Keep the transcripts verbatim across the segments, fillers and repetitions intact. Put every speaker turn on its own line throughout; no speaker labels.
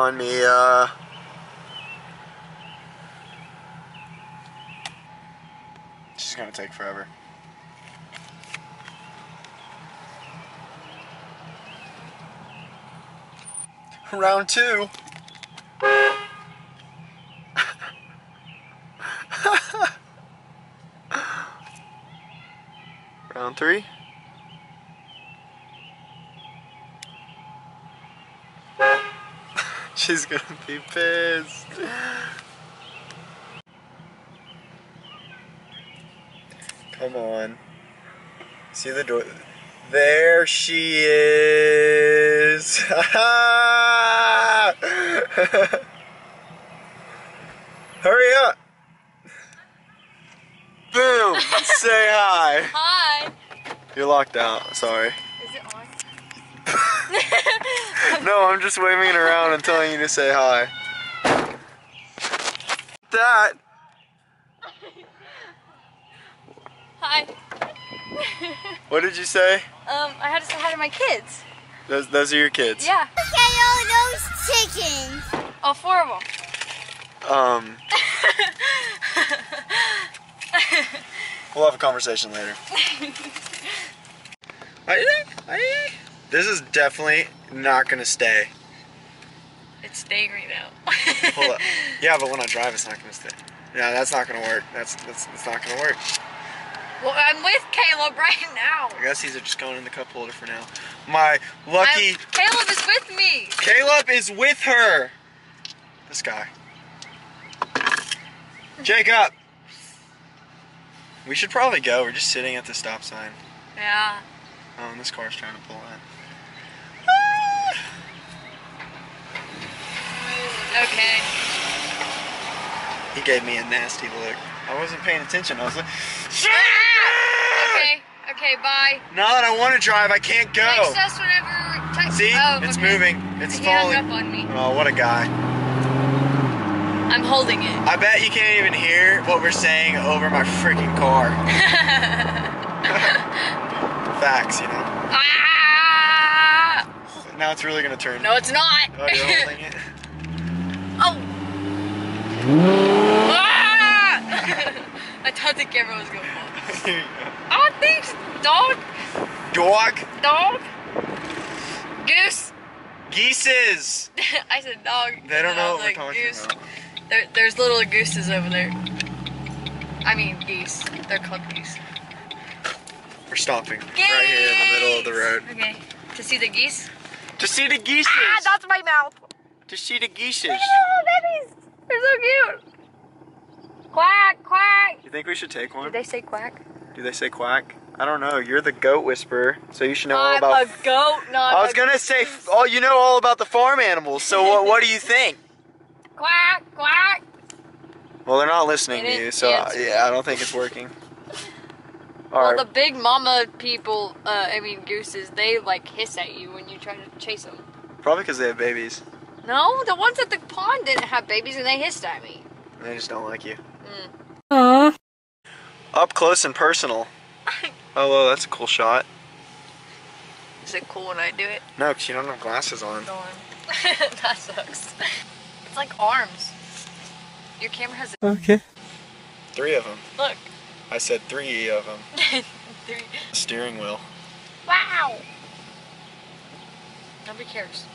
on, Mia. She's gonna take forever. Round two. Round three. She's gonna be pissed. Come on. See the door? There she is. Hurry up. Boom. Say hi.
Hi.
You're locked out. Sorry.
Is it on?
No, I'm just waving it around and telling you to say hi. That.
Hi.
What did you say?
Um, I had to say hi to my kids.
Those, those are your kids?
Yeah.
Okay, all those chickens.
All four of them.
Um. We'll have a conversation later. This is definitely not gonna stay.
It's staying right now.
Hold up. Yeah, but when I drive, it's not gonna stay. Yeah, that's not gonna work. That's that's, that's not gonna work.
Well, I'm with Caleb right now.
I guess these are just going in the cup holder for now. My lucky
I'm, Caleb is with me.
Caleb is with her. This guy. Jacob. We should probably go. We're just sitting at the stop sign.
Yeah.
Oh, and this car's trying to pull in.
Okay.
He gave me a nasty look. I wasn't paying attention. I was like, shit!
Okay. Okay. Bye.
Now that I want to drive, I can't go.
Text us whenever. Text.
See?
Oh,
It's
okay.
moving. It's
he
falling.
hung up on me.
Oh, what a guy.
I'm holding it.
I bet you can't even hear what we're saying over my freaking car. Facts, you know.
Ah!
Now it's really gonna turn.
No, it's not.
Oh, you're holding it.
Oh. Ah! I thought the camera was going off.
Here you go.
Oh, thanks, dog.
Dog.
Dog. Goose.
Geeses.
I said dog.
They don't
and I
know
was
what
like,
we're talking
goose.
about.
There, there's little gooses over there. I mean geese. They're called geese.
We're stopping right here in the middle of the road.
Okay. To see the geese?
To see the geeses.
Ah, that's my mouth.
To see the geeses.
Look at the little babies. They're so cute. Quack, quack.
You think we should take one?
Did they say quack?
Do they say quack? I don't know. You're the goat whisperer, so you should know all
I'm
about.
a goat, not
I was
a
gonna say, oh, you know all about the farm animals. So what? What do you think?
quack, quack.
Well, they're not listening
They
to you,
didn't
so uh,
answer
yeah, I don't think it's working. All
Well,
right.
the big mama people, uh, I mean gooses, they like hiss at you when you try to chase them.
Probably because they have babies.
No, the ones at the pond didn't have babies and they hissed at me.
They just don't like you.
Mm.
Up close and personal. Oh, well, that's a cool shot.
Is it cool when I do it?
No, because you don't have glasses on.
Darn. That sucks. It's like arms. Your camera has a
Okay. Three of them.
look.
I said three of them.
Three.
Steering wheel.
Wow. Nobody cares.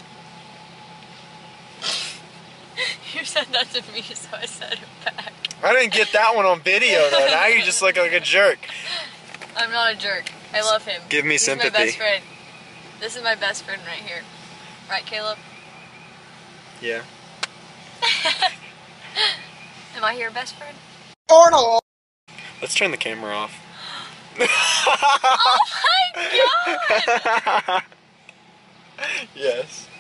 You said that to me, so I said it back.
I didn't get that one on video though. Now you just look like a jerk.
I'm not a jerk. I love him.
Give me
He's
sympathy.
my best friend. This is my best friend right here. Right, Caleb?
Yeah.
Am I your best friend?
Arnold. Let's turn the camera off.
Oh my god!
Yes.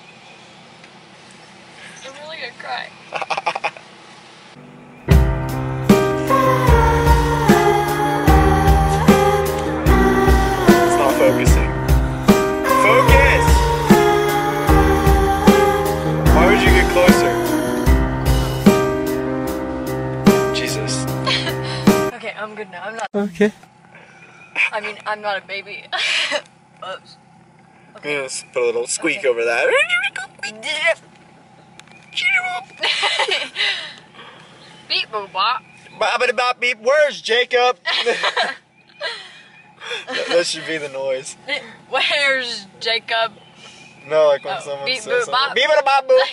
I'm really gonna cry.
It's not focusing. Focus! Why would you get closer? Jesus.
Okay, I'm good now. I'm not.
Okay.
I mean, I'm not a baby. Oops.
Okay. Just put a little squeak
Okay.
over that.
Beep boop bop.
Bobbity bop beep. Where's Jacob? that, that should be the noise.
Where's Jacob?
No, like when
Oh,
someone
beep,
says
boop,
something.
bop.
Beep bop bop boop.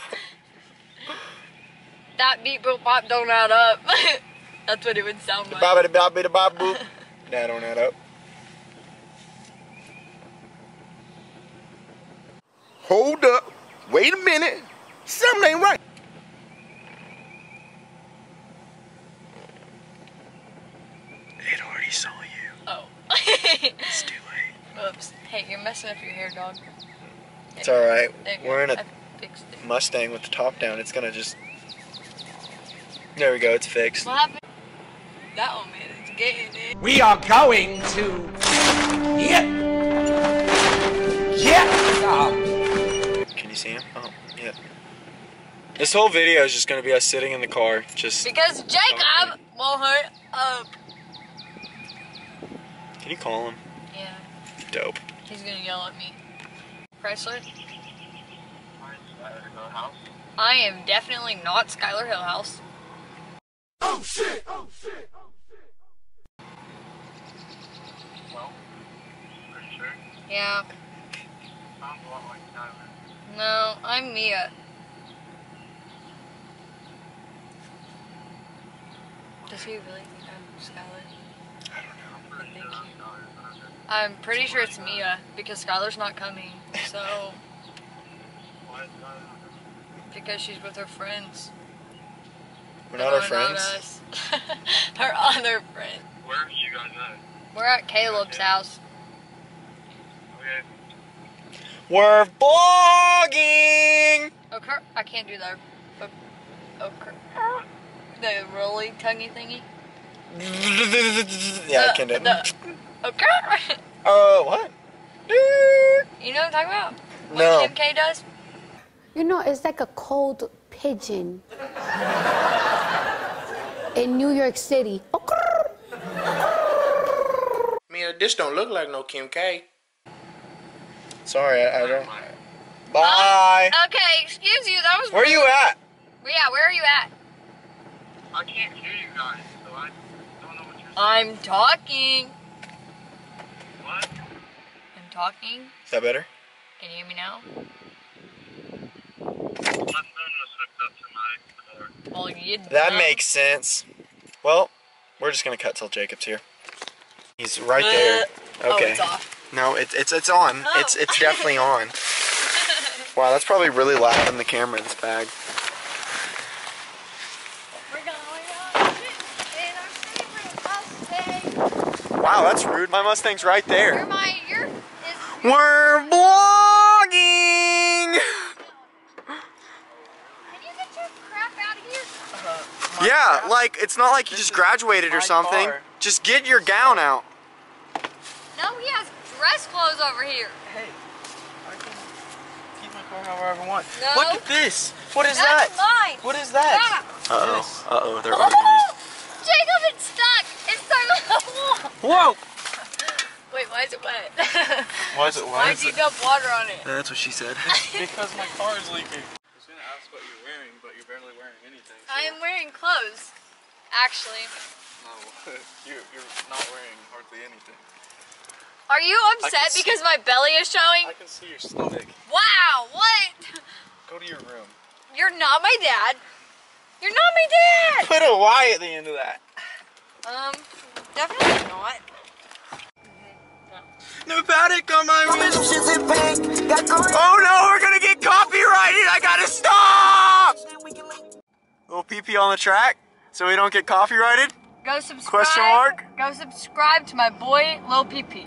That beep boop bop don't add up. That's what it would sound like.
Bobbity bop beep bop boop. That don't add up.
Hold up. Wait a minute. Something ain't right.
It already saw you.
Oh.
It's too late.
Oops. Hey, you're messing up your hair, dog.
It's alright.
There you go.
We're in a
I fixed it.
Mustang with the top down. It's gonna just... There we go. It's fixed.
What happened? That one man is getting it.
We are going to get get um,
Can you see him? Oh, yeah. This whole video is just gonna be us sitting in the car, just...
Because Jacob won't hurt up.
Can you call him?
Yeah.
Dope.
He's gonna yell at me. Chrysler? I am definitely not Skylar Hillhouse.
oh shit, oh shit, oh shit.
Well, pretty sure.
Yeah.
Sounds a lot like Skylar.
No, I'm Mia. Does he really think I'm Skylar?
I'm pretty sure I'm Skylar, but I'm just...
I'm pretty sure it's Mia because Skylar's not coming. So,
Why is Skylar not coming?
because she's with her friends.
We're not our
No,
friends.
us. Her other friend.
Where are you guys at?
We're at Caleb's house.
Okay.
We're vlogging!
Okay, I can't do that. Okay. The rolly tonguey thingy.
Yeah, I can do it.
The- Okay.
Uh, what?
You know what I'm talking about? What
No.
Kim K does?
You know, it's like a cold pigeon in New York City.
Man, this don't look like no Kim K.
Sorry, I, I don't... Bye!
Um, okay, excuse you. That was
Where are you at?
Yeah, where are you at?
I can't hear you guys, so I don't know what you're saying.
I'm talking.
What?
I'm talking.
Is that better?
Can you hear me now?
My phone was hooked up to my car.
Well, you
That
dumb.
makes sense. Well, we're just gonna cut till Jacob's here. He's right there.
Oh,
Okay.
it's off.
No, it's it's it's on.
Oh.
It's it's definitely on. Wow, that's probably really loud in the camera in this bag.
We're going on in our favorite Mustang.
Wow, that's rude. My Mustang's right
You're
there.
my, you're, is,
We're vlogging!
can you get your crap out of here?
Yeah, like, it's not like you just graduated or
my
something.
car.
Just get your gown out.
No, he has dress clothes over here.
Hey, I can keep my car however I want.
No.
Look at this. What is
That's
that?
mine.
What is that?
Stop.
Uh-oh.
Yes.
Uh-oh, they're arguing.
Jacob, it's stuck. It's stuck on the
Whoa!
wall. Wait, why is it wet?
Why is it? Why
Why'd
is
you
it?
dump water on it?
That's what she said.
Because my car is leaking. I was gonna ask what you're wearing, but you're barely wearing anything. so-
I am wearing clothes, actually.
No, you, you're not wearing hardly anything.
Are you
I
upset
can see-
because my belly is showing?
I can see your stomach.
Wow, what?
Go to your room.
You're not my dad. You're not my dad.
Put a Y at the end of that.
Um, definitely not.
New paddock on my wrist.
Oh no, we're gonna get copyrighted! I gotta stop! Little pee-pee on the track, so we don't get copyrighted?
Go subscribe.
Question mark?
Go subscribe to my boy Lil P P.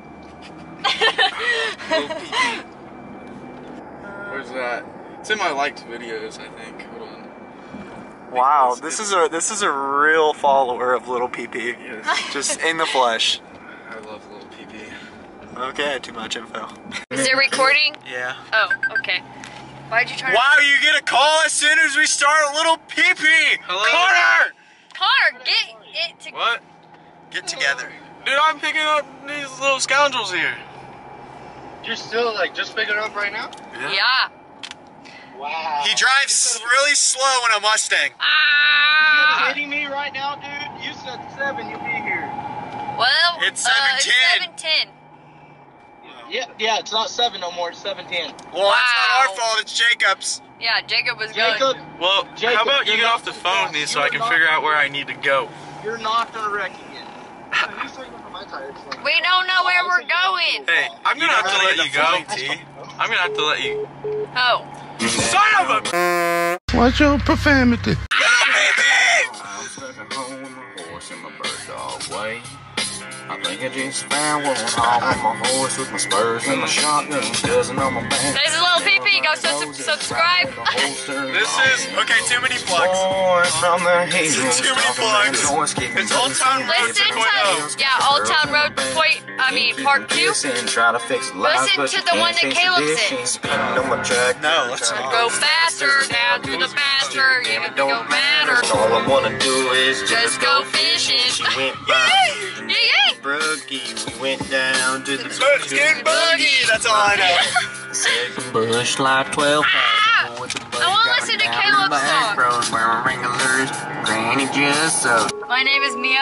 Where's that? It's in my liked videos, I think. Hold on.
Wow, this is a this is a real follower of Little P P.
Yes.
Just in the flesh.
I love little P P.
Okay, too much info.
Is it recording?
Yeah.
Oh, okay. Why'd you turn
Wow, you get a call as soon as we start Little P P!
Hello?
Connor!
Connor, get it to.
What?
Get together.
Dude, I'm picking up these little scoundrels here.
You're still, like, just picking it up right now?
Yeah.
Wow.
He drives really slow in a Mustang.
Ah!
You're hitting me right now, dude? You said seven, you'll be here.
Well,
It's
uh,
seven ten.
seven ten.
Yeah, yeah, it's not seven no more, it's seven ten.
Well, that's not
Wow.
our fault, it's Jacob's.
Yeah, Jacob was
Jacob,
going.
Well,
Jacob,
how about you
you're
get
not
off the
gonna
phone
go.
with me so
You're
I can
not
figure out
gonna
where I
go.
need to go?
you're not gonna wreck again. He's talking about my tires.
We don't know where we're going.
Hey, I'm gonna have to
don't
let
need
you
the
go.
T.
I'm gonna have to let you.
Oh.
Son of a.
What's your profanity?
I'm stuck at home with my horse and my bird dog way. I think I just found one home with my horse with my spurs and my shotgun dozen on my back.
This is Little P P. Go su- subscribe.
This is, okay, too many plugs.
Boys from the hills,
Too many plugs. It's Old Town Road
Listen
two point oh.
to, yeah, Old Town Road point, I mean, part two.
Try to fix life,
Listen
but
to
you
the
can't
one that
fix
Caleb's in.
addiction. Spinning on my track.
No, let's not.
Go faster, down to the pasture, you have to go matter.
All I wanna do is
Just go fishing.
She went by
Yay! Yay!
Brookie. We went down to the
Skin boogie, that's all I know.
second bush like twelve.
Ah! I wanna listen to Caleb's song.
Road wearing wranglers, granny just so.
My name is Mia.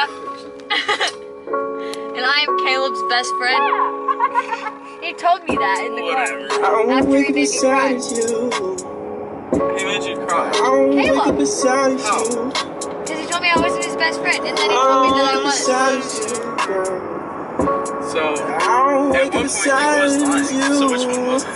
And I am Caleb's best friend. He told me that in the car. After he made me cry.
He made you cry.
Caleb! Because he told me I wasn't his best friend, and then he told me that I was.
So, at what point he was lying? So which one was it?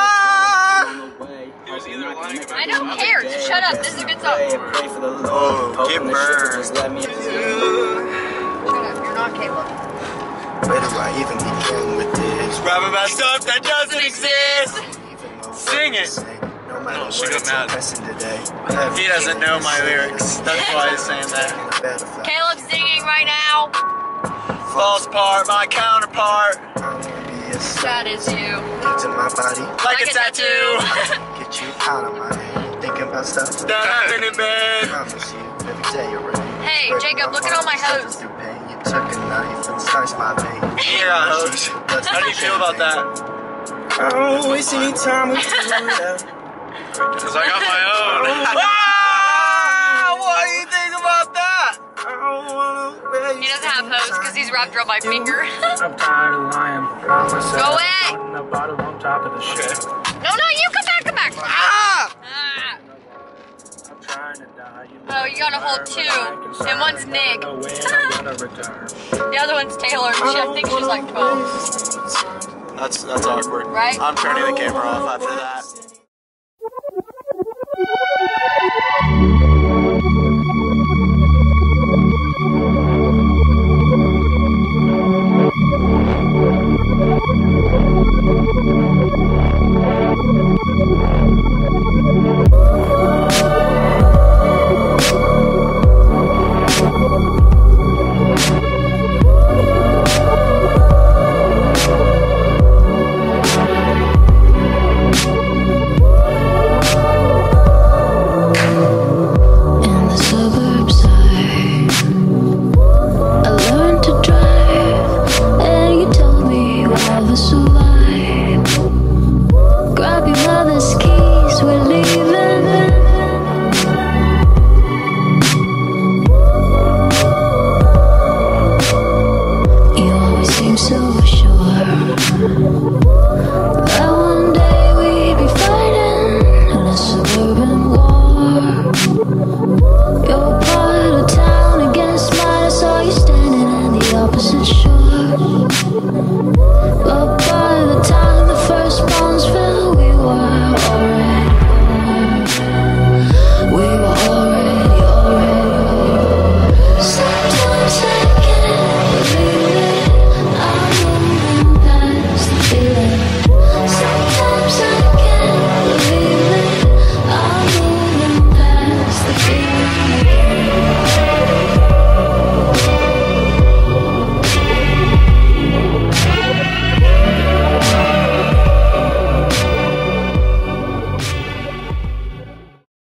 He was either lying about
I don't care, just shut up, this is a good song.
Oh, get burned.
Shut up, you're not Caleb.
Where do I even begin with this?
Rap about stuff that doesn't exist. Sing it.
No,
she got mad. He doesn't know my lyrics. That's why he's saying that.
Caleb's singing right now.
Falls apart, my counterpart.
That is you.
To my body,
Like a tattoo.
get you out of my head. Thinking about stuff
That happened in bed.
promise you every day you're ready.
Hey, Jacob, look at all my hose.
You took a knife and sliced my vein.
Yeah, hoes. How do you feel about that?
I don't waste any time with you.
Cause I got my own.
Ah, what do you think about that?
He doesn't have hose because he's wrapped around my finger.
I'm tired of lying.
Go away!
On the bottom on top of the ship.
No, no, you come back, come back! Ah! Ah.
I'm trying to die. You
Oh, you gotta hold two, and one's Nick.
No way, I'm gonna retire.
The other one's Taylor, and she, I think she's like twelve.
That's that's awkward.
Right?
I'm turning the camera off after that.